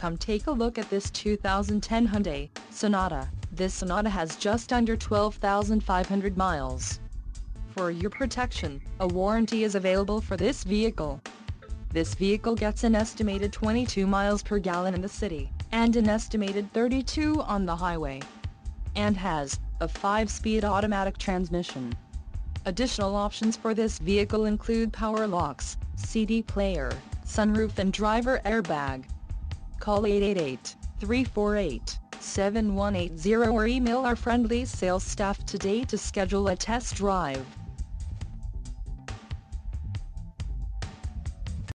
Come take a look at this 2010 Hyundai Sonata. This Sonata has just under 12,500 miles. For your protection, a warranty is available for this vehicle. This vehicle gets an estimated 22 miles per gallon in the city, and an estimated 32 on the highway. And has a 5-speed automatic transmission. Additional options for this vehicle include power locks, CD player, sunroof and driver airbag. Call 888-348-7180 or email our friendly sales staff today to schedule a test drive.